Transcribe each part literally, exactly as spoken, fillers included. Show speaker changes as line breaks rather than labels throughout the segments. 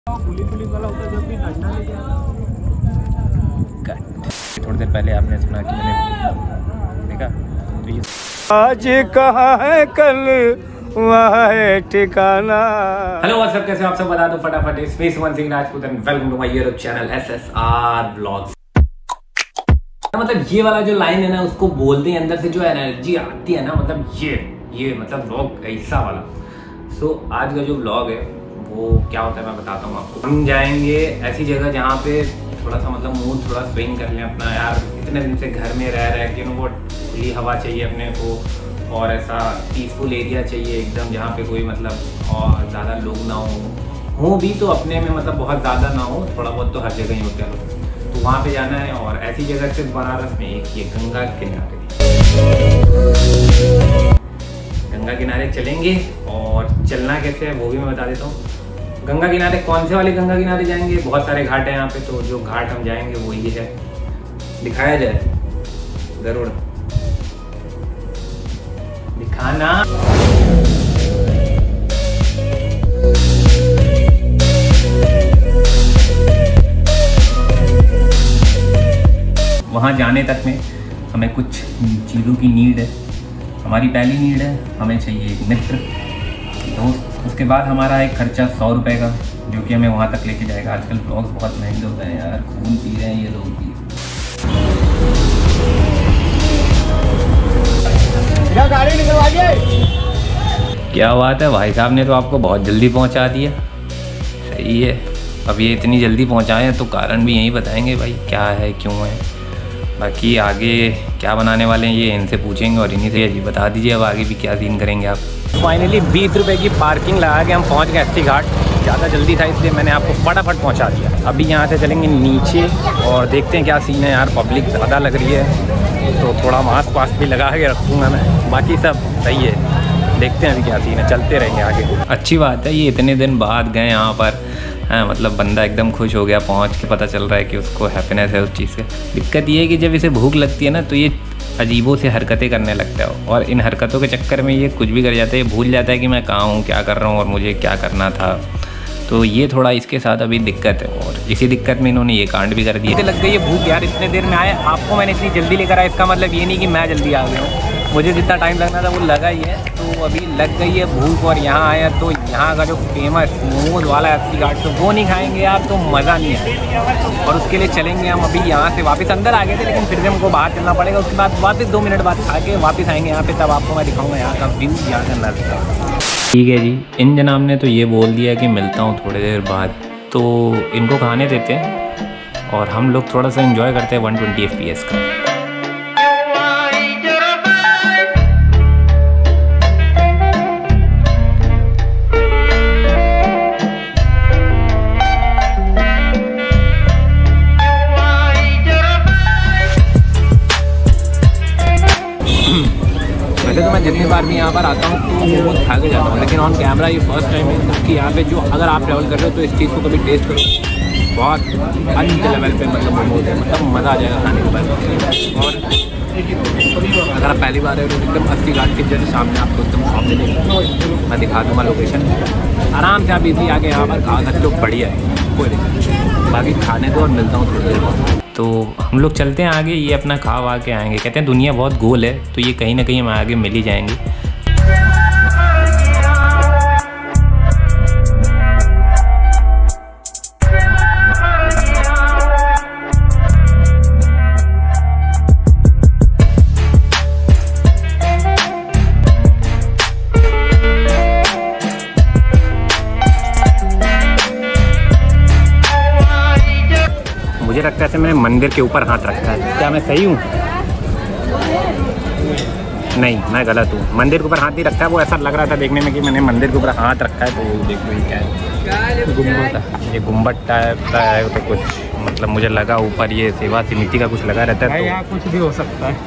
Police वाला होता है जब भी डंडा लेके
थोड़ी देर पहले आपने सुना कि मैंने देखा तो ये
आज कहाँ है कल वहाँ है ठिकाना।
हेलो व्हाट्सअप, कैसे आप सब बता दो फटाफट। It's me Suman Singh Rajput and welcome to my YouTube channel S S R vlogs. मतलब ये वाला जो लाइन है ना, उसको बोलते हैं अंदर से जो एनर्जी आती है ना, मतलब ये ये मतलब व्लॉग ऐसा वाला। सो so, आज का जो व्लॉग है वो क्या होता है मैं बताता हूँ आपको। हम जाएंगे ऐसी जगह जहाँ पे थोड़ा सा मतलब मूड थोड़ा स्विंग कर लें अपना। यार इतने दिन से घर में रह रहे कि वो खुली हवा चाहिए अपने को, और ऐसा पीसफुल एरिया चाहिए एकदम जहाँ पे कोई मतलब और ज़्यादा लोग ना हो हो भी तो अपने में मतलब बहुत ज़्यादा ना हो, थोड़ा बहुत तो हर जगह ही होते हैं। तो वहाँ पे जाना है और ऐसी जगह सिर्फ बनारस में एक ये गंगा किनारे गंगा किनारे चलेंगे। और चलना कैसे है वो भी मैं बता देता हूँ। गंगा किनारे कौन से वाले गंगा किनारे जाएंगे, बहुत सारे घाट हैं यहाँ पे, तो जो घाट हम जाएंगे वो ये है, दिखाया जाए जरूर दिखाना। वहाँ जाने तक में हमें कुछ चीज़ों की नीड है। हमारी पहली नीड है, हमें चाहिए एक मित्र दोस्त। उसके बाद हमारा एक खर्चा सौ रुपये का, जो कि हमें वहाँ तक लेके जाएगा। आजकल ब्लॉग्स बहुत महंगे होते हैं यार, खून पी रहे हैं ये लोग भी।
गाड़ी निकलवाइए।
क्या बात है, भाई साहब ने तो आपको बहुत जल्दी पहुँचा दिया। सही है। अब ये इतनी जल्दी पहुँचाए हैं तो कारण भी यही बताएंगे भाई, क्या है क्यों है। बाकी आगे क्या बनाने वाले हैं ये इनसे पूछेंगे और इन्हीं से जी बता दीजिए अब आगे भी क्या सीन करेंगे आप। फाइनली बीस रुपए की पार्किंग लगा के हम पहुंच गए अस्सी घाट। ज़्यादा जल्दी था इसलिए मैंने आपको फटाफट पहुंचा दिया। अभी यहाँ से चलेंगे नीचे और देखते हैं क्या सीन है। यार पब्लिक ज़्यादा लग रही है तो थोड़ा मास्क वास्क भी लगा के रखूँगा मैं, बाकी सब सही है। देखते हैं अभी क्या सीन है, चलते रहेंगे आगे। अच्छी बात है, ये इतने दिन बाद गए यहाँ पर। हाँ मतलब बंदा एकदम खुश हो गया पहुँच के, पता चल रहा है कि उसको हैप्पीनेस है उस चीज़ से। दिक्कत ये है कि जब इसे भूख लगती है ना तो ये अजीबों से हरकतें करने लगता है, और इन हरकतों के चक्कर में ये कुछ भी कर जाता है। ये भूल जाता है कि मैं कहाँ हूँ, क्या कर रहा हूँ और मुझे क्या करना था। तो ये थोड़ा इसके साथ अभी दिक्कत है, और इसी दिक्कत में इन्होंने ये कांड भी कर दिया। लग गई है भूख यार, इतने देर में आए। आपको मैंने इतनी जल्दी लेकर आया, इसका मतलब ये नहीं कि मैं जल्दी आ गया हूँ। मुझे जितना टाइम लगना था वो लगा ही है। तो अभी लग गई है भूख और यहाँ आया तो यहाँ का जो फेमस मोमोज वाला है अस्सी घाट, तो वो नहीं खाएंगे यार तो मज़ा नहीं है। और उसके लिए चलेंगे हम अभी यहाँ से। वापस अंदर आ गए थे लेकिन फिर भी हमको बाहर चलना पड़ेगा। उसके बाद वापस दो मिनट बाद खा के वापस आएंगे यहाँ पे, तब आपको मैं दिखाऊंगा यहाँ का व्यू, यहाँ का नज़ारा। ठीक है जी, इन जनाब ने तो ये बोल दिया कि मिलता हूँ थोड़ी देर बाद, तो इनको खाने देते हैं और हम लोग थोड़ा सा एंजॉय करते हैं one twenty F P S का। वैसे तो मैं जितनी बार भी यहाँ पर आता हूँ तो मोमोज खा के जाता हूँ, लेकिन ऑन कैमरा ये फर्स्ट टाइम है कि यहाँ पे जो अगर आप ट्रैवल कर रहे हो तो इस चीज़ को कभी टेस्ट करो। बहुत अच्छे लेवल पे मतलब मोमोज है, मतलब मज़ा आ जाएगा खाने के बाद। और अगर आप पहली बार है तो एकदम अस्सी घाट के जैसे सामने आपको एकदम सामने देखो, मैं दिखा दूँगा लोकेशन। आराम से आप इसी आके यहाँ पर खा सकते हो, बढ़िया है, कोई नहीं। बाकी खाने दो और मिलता हूँ थोड़ी देर बाद। तो हम लोग चलते हैं आगे, ये अपना खा वा के आएंगे। कहते हैं दुनिया बहुत गोल है, तो ये कहीं ना कहीं हम आगे मिल ही जाएंगे। मुझे लगता है ऐसे मैंने मंदिर के ऊपर हाथ रखा है। क्या मैं सही हूँ? नहीं, मैं गलत हूँ। मंदिर के ऊपर हाथ नहीं रखा है, वो ऐसा लग रहा था देखने में कि मैंने मंदिर के ऊपर हाथ रखा है। तो देखो ये क्या है, गुम्बद। ये गुम्बद टाइप का है तो कुछ मतलब मुझे लगा ऊपर ये सेवा समिति का कुछ लगा रहता है। तो
यहाँ कुछ भी हो सकता है।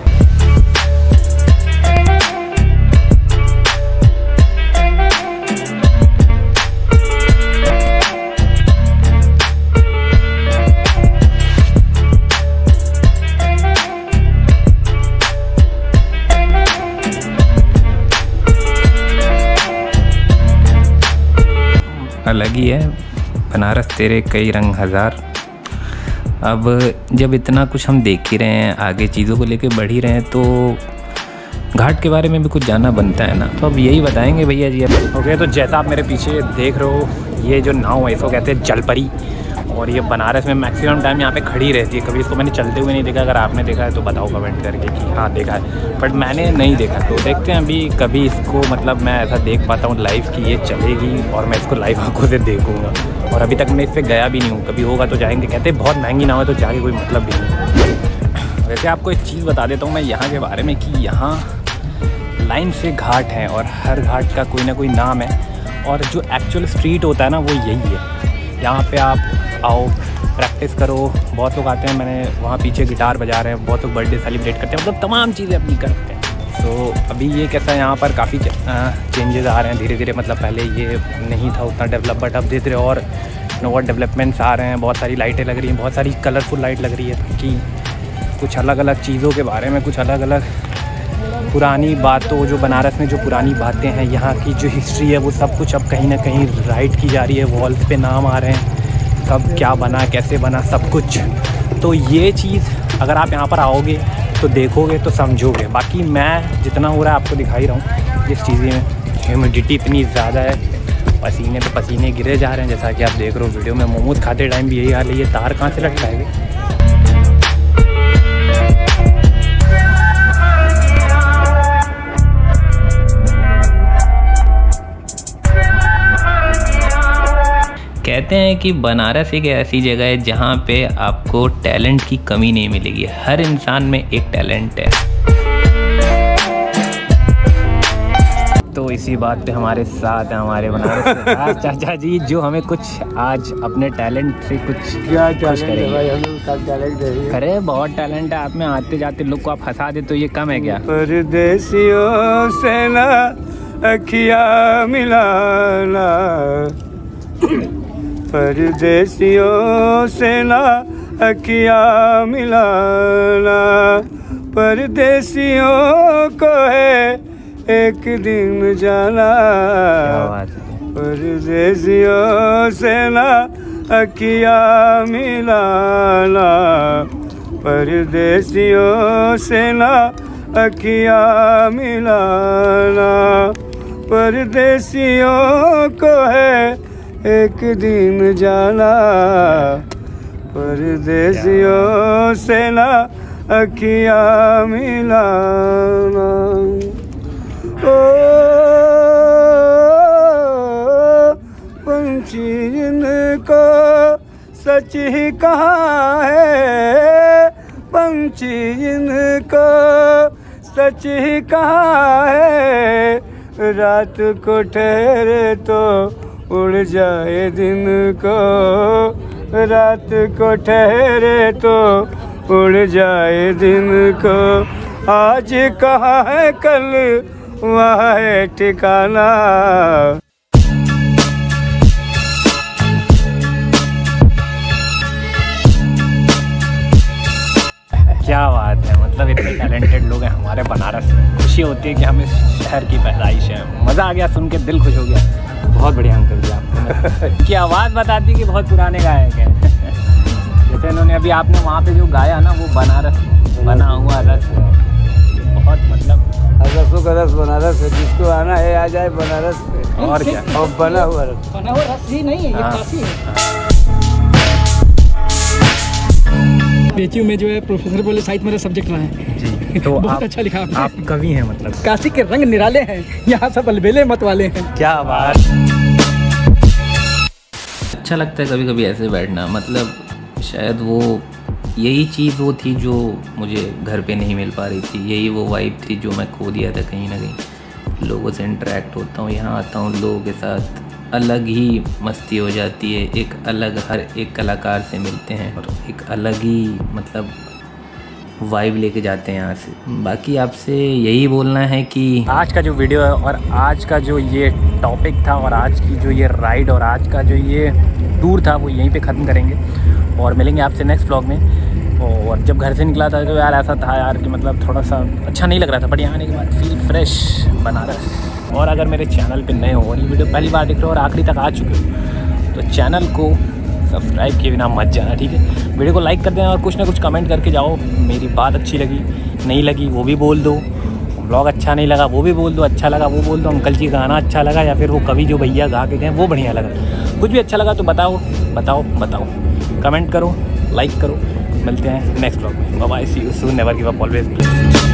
अलग ही है, बनारस तेरे कई रंग हज़ार। अब जब इतना कुछ हम देख ही रहे हैं, आगे चीज़ों को लेके बढ़ ही रहे हैं, तो घाट के बारे में भी कुछ जानना बनता है ना। तो अब यही बताएंगे भैया जी। अब ओके, तो जैसा आप मेरे पीछे देख रहे हो, ये जो नाव है इसको कहते हैं जलपरी, और ये बनारस में मैक्सिमम टाइम यहाँ पे खड़ी रहती है। कभी इसको मैंने चलते हुए नहीं देखा। अगर आपने देखा है तो बताओ कमेंट करके कि हाँ देखा है, बट मैंने नहीं देखा। तो देखते हैं अभी कभी इसको, मतलब मैं ऐसा देख पाता हूँ लाइव कि ये चलेगी और मैं इसको लाइव आंखों से देखूँगा। और अभी तक मैं इस पर गया भी नहीं हूँ, कभी होगा तो जाएंगे। कहते हैं बहुत महंगी नाव है तो जाके कोई मतलब भी नहीं। वैसे आपको एक चीज़ बता देता हूँ मैं यहाँ के बारे में कि यहाँ लाइन से घाट हैं और हर घाट का कोई ना कोई नाम है, और जो एक्चुअल स्ट्रीट होता है ना वो यही है। यहाँ पे आप आओ, प्रैक्टिस करो। बहुत लोग आते हैं, मैंने वहाँ पीछे गिटार बजा रहे हैं, बहुत लोग बर्थडे सेलिब्रेट करते हैं, मतलब तमाम चीज़ें अपनी करते हैं। तो अभी ये कैसा है, यहाँ पर काफ़ी चेंजेस आ रहे हैं धीरे धीरे। मतलब पहले ये नहीं था उतना डेवलप, बट अब धीरे धीरे और नोवा डेवलपमेंट्स आ रहे हैं। बहुत सारी लाइटें लग रही हैं, बहुत सारी कलरफुल लाइट लग रही है, ताकि कुछ अलग अलग चीज़ों के बारे में, कुछ अलग अलग पुरानी बातों, जो बनारस में जो पुरानी बातें हैं, यहाँ की जो हिस्ट्री है, वो सब कुछ अब कहीं ना कहीं राइट की जा रही है। वॉल्स पे नाम आ रहे हैं, कब क्या बना, कैसे बना, सब कुछ। तो ये चीज़ अगर आप यहाँ पर आओगे तो देखोगे तो समझोगे। बाकी मैं जितना हो रहा है आपको दिखा ही रहा हूँ। जिस चीज़ में ह्यूमिडिटी इतनी ज़्यादा है, पसीने पे पसीने गिरे जा रहे हैं, जैसा कि आप देख रहे हो वीडियो में। मोमोज खाते टाइम भी यही हाल है। ये तार कहाँ से लटकाएंगे? कहते हैं कि बनारस एक ऐसी जगह है जहाँ पे आपको टैलेंट की कमी नहीं मिलेगी। हर इंसान में एक टैलेंट है। तो इसी बात पे हमारे साथ हैं हमारे बनारस के खास चाचा जी, जो हमें कुछ आज अपने टैलेंट से कुछ
क्या
खुश करेंगे।
टैलेंट?
अरे बहुत टैलेंट है आप में। आते जाते लोग को आप हंसा दे तो ये कम है क्या?
परदेसियों से ना अखियाँ मिलाना, परदेसियों से ना अखियाँ मिलाना, परदेसियों को है एक दिन जाना। परदेसियों से ना अखियाँ मिलाना, परदेसियों से ना अखियाँ मिलाना, परदेसियों को है एक दिन जाना, परदेसियों से ना अखियाँ मिलाना। ओ पंछी जिनको सच ही कहा है, पंछी जिनको सच ही कहा है, रात को ठहरे तो उड़ जाए दिन को, रात को ठहरे तो उड़ जाए दिन को। आज कहाँ है कल वहाँ है ठिकाना।
क्या बात है, मतलब इतने टैलेंटेड लोग हैं हमारे बनारस में। खुशी होती है कि हम इस शहर की पैदाइश है। मज़ा आ गया सुन के, दिल खुश हो गया। बहुत बढ़िया अंकल जी, आपको की आवाज़ बताती कि बहुत पुराने गायक हैं। जैसे इन्होंने अभी आपने वहाँ पे जो गाया ना, वो बनारस बना हुआ रस है। बहुत मतलब
रसों का रस बनारस है, जिसको आना है आ जाए बनारस में।
और क्या,
और बना हुआ रस,
बना हुआ रस ही नहीं है, ये काफी है। पेचियों में जो है प्रोफेसर बोले साहित्य मेरा सब्जेक्ट रहा है
जी। तो
बहुत
आप,
अच्छा लिखा आपने।
आप कवि हैं मतलब।
काशी के रंग निराले हैं, यहाँ सब अलबेले मत वाले हैं।
क्या बात। अच्छा लगता है कभी कभी ऐसे बैठना, मतलब शायद वो यही चीज़ वो थी जो मुझे घर पे नहीं मिल पा रही थी। यही वो वाइब थी जो मैं खो दिया था कहीं ना कहीं। लोगों से इंटरेक्ट होता हूँ, यहाँ आता हूँ, लोगों के साथ अलग ही मस्ती हो जाती है। एक अलग, हर एक कलाकार से मिलते हैं और एक अलग ही मतलब वाइब लेके जाते हैं यहाँ से। बाकी आपसे यही बोलना है कि आज का जो वीडियो है और आज का जो ये टॉपिक था और आज की जो ये राइड और आज का जो ये टूर था, वो यहीं पे ख़त्म करेंगे और मिलेंगे आपसे नेक्स्ट व्लॉग में। और जब घर से निकला था तो यार ऐसा था यार कि मतलब थोड़ा सा अच्छा नहीं लग रहा था, बट यहाँ आने के बाद फील फ्रेश बनारस। और अगर मेरे चैनल पे नए हो और ये वीडियो पहली बार देख रहे हो और आखिरी तक आ चुके हो तो चैनल को सब्सक्राइब किए बिना मत जाना, ठीक है। वीडियो को लाइक कर देना और कुछ ना कुछ कमेंट करके जाओ। मेरी बात अच्छी लगी नहीं लगी वो भी बोल दो, ब्लॉग अच्छा नहीं लगा वो भी बोल दो, अच्छा लगा वो बोल दो, अंकल जी गाना अच्छा लगा या फिर वो कवि जो भैया गा के गए वो बढ़िया लगा, कुछ भी अच्छा लगा तो बताओ बताओ बताओ, कमेंट करो, लाइक करो। मिलते हैं नेक्स्ट ब्लॉग में। Bye bye, see you soon, never give up, always.